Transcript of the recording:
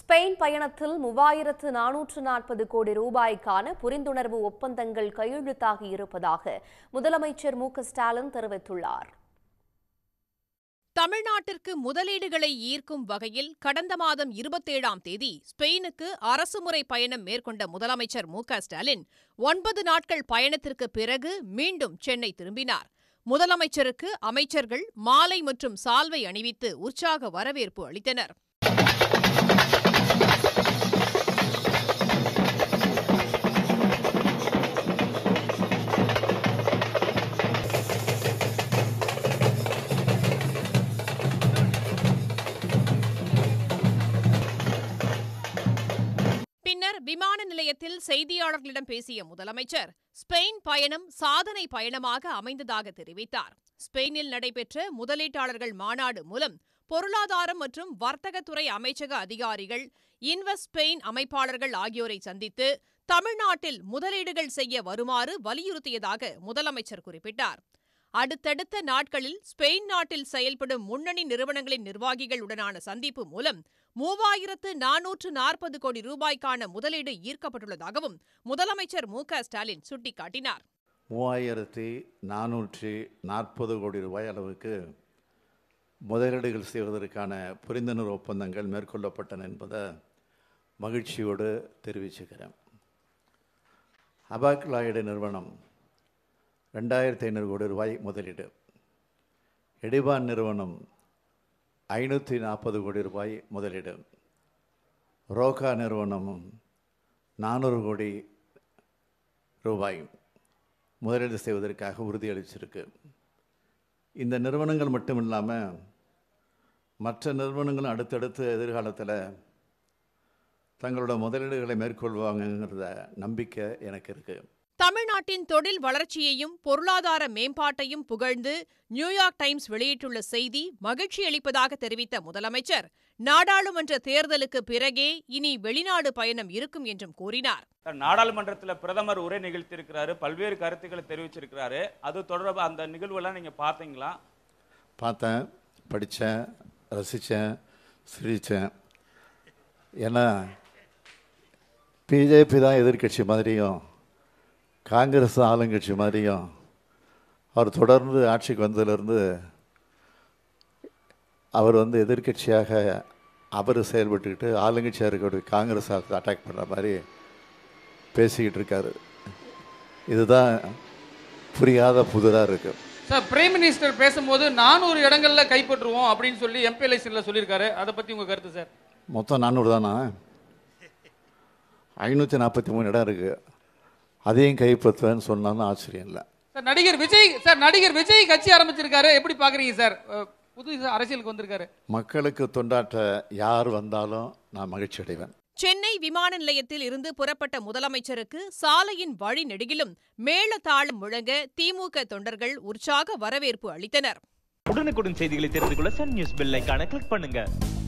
Spain பயணத்தில் 3440 கோடி ரூபாய்க்கான புரிந்துணர்வு ஒப்பந்தங்கள் கையெழுத்தாகி இருப்பதாக முதலமைச்சர் மு.க.ஸ்டாலின் தெரிவித்துள்ளார். தமிழ்நாட்டிற்கு முதலீடுகளை ஈர்க்கும் வகையில் கடந்த மாதம் 27ஆம் தேதி ஸ்பெயினுக்கு அரசுமுறை பயணம் மேற்கொண்ட முதலமைச்சர் மு.க.ஸ்டாலின் 9 நாட்கள் பயணத்திற்கு பிறகு மீண்டும் சென்னை திரும்பினார். முதலமைச்சருக்கு அமைச்சர்கள் மாலை மற்றும் சால்வை அணிவித்து உற்சாக வரவேற்பு அளித்தனர். பின்னர் விமான நிலையத்தில் செய்தியாளர்களிடம் பேசிய முதலமைச்சர் ஸ்பெயின் பயணம் சாதனை பயணமாக அமைந்ததாக தெரிவித்தார். ஸ்பெயினில் நடைபெற்ற முதலீட்டாளர்கள் மாநாடு மூலம் பொருளாதாரம் மற்றும் வர்த்தகத்துறை அமைச்சக அதிகாரிகள், இன்வெஸ்ட் ஸ்பெயின் அமைப்பாளர்கள் ஆகியோரை சந்தித்து தமிழ்நாட்டில் முதலீடுகள் செய்ய வருமாறு வலியுறுத்தியதாக முதலமைச்சர் குறிப்பிட்டார். அடுத்தடுத்த நாட்களில் ஸ்பெயின் நாட்டில் செயல்படும் முன்னணி நிறுவனங்களின் நிர்வாகிகளுடனான சந்திப்பு மூலம் 3440 கோடி ரூபாய்க்கான முதலீடு ஈர்க்கப்பட்டுள்ளதாகவும் முதலமைச்சர் மு.க.ஸ்டாலின் சுட்டிக்காட்டினார். 3440 கோடி ரூபாய் அளவுக்கு முதலீடுகள் செய்வதற்கான புரிந்துணர்வு ஒப்பந்தங்கள் மேற்கொள்ளப்பட்டன என்பதை மகிழ்ச்சியோடு தெரிவிச்சுக்கிறேன். அபாக் லாய்டு நிறுவனம் 2500 கோடி ரூபாய் முதலீடு, எடிபான் நிறுவனம் 540 கோடி ரூபாய் முதலீடு, ரோகா நிறுவனம் 400 கோடி ரூபாய் முதலீடு செய்வதற்காக உறுதியளிச்சிருக்கு. இந்த நிறுவனங்கள் மட்டும் இல்லாமல் மற்ற நிறுவனங்களும் அடுத்தடுத்து எதிர்காலத்தில் தங்களோட முதலீடுகளை மேற்கொள்வாங்கங்கிறத நம்பிக்கை எனக்கு இருக்குது. தமிழ்நாட்டின் தொழில் வளர்ச்சியையும் பொருளாதார மேம்பாட்டையும் புகழ்ந்து நியூயார்க் டைம்ஸ் வெளியிட்டுள்ள செய்தி மகிழ்ச்சி அளிப்பதாக தெரிவித்த முதலமைச்சர், நாடாளுமன்ற தேர்தலுக்கு பிறகே இனி வெளிநாடு பயணம் இருக்கும் என்றும் கூறினார். நாடாளுமன்றத்தில் பிரதமர் உரை நிகழ்த்தியிருக்கிறாரு, பல்வேறு கருத்துக்களை தெரிவிச்சிருக்கிறாரு. அது தொடர்பாக அந்த நிகழ்வெல்லாம் நீங்க பார்த்தீங்களா? பார்த்தேன், படித்தேன், ரசித்தேன், சிரித்தேன். ஏன்னா பிஜேபி தான் எதிர்கட்சி மாதிரியும் காங்கிரஸ் ஆளுங்கட்சி மாதிரியும் அவர் தொடர்ந்து ஆட்சிக்கு வந்ததிலிருந்து அவர் எதிர்கட்சியாக அவர் செயல்பட்டுக்கிட்டு ஆளுங்கட்சியாக இருக்கக்கூடிய காங்கிரஸ் அட்டாக் பண்ணுற மாதிரி பேசிக்கிட்டு இருக்காரு. இதுதான் புரியாத புதிராக இருக்குது. சார், பிரைம் மினிஸ்டர் பேசும்போது 400 இடங்களில் கைப்பற்றுவோம் அப்படின்னு சொல்லி எம்பி எலெக்ஷனில் சொல்லியிருக்காரு. அதை பற்றி உங்கள் கருத்து சார்? மொத்தம் 400 தானா? 543 இடம் இருக்குது. அதையும் கைப்பற்றுவேன்னு சொன்னாலும் ஆச்சரியம் இல்லை. சார், நடிகர் விஜய் கட்சி ஆரம்பிச்சிருக்காரு, எப்படி பார்க்குறீங்க சார்? புது அரசியலுக்கு வந்திருக்காரு. மக்களுக்கு தொண்டாற்ற யார் வந்தாலும் நான் மகிழ்ச்சி அடைவேன். சென்னை விமான நிலையத்தில் இருந்து புறப்பட்ட முதலமைச்சருக்கு சாலையின் வழி நெடுகிலும் மேளதாளம் முழங்க திமுக தொண்டர்கள் உற்சாக வரவேற்பு அளித்தனர். உடனுக்குடன் செய்திகளை தெரிந்து கொள்ள சன் நியூஸ் பெல் ஐகானை கிளிக் பண்ணுங்க.